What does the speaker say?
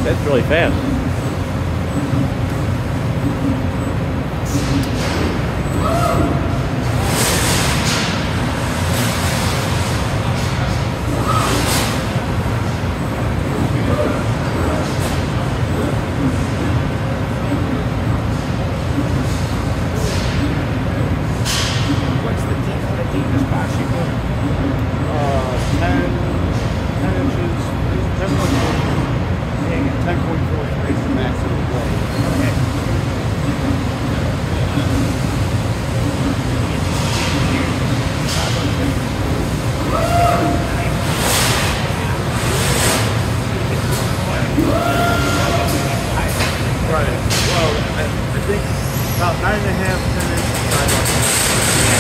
That's really fast. What's the deepest box you put? 10 inches, 10.43 is the maximum blade. Okay. Right. Well, I think about 9.5, 10 inches.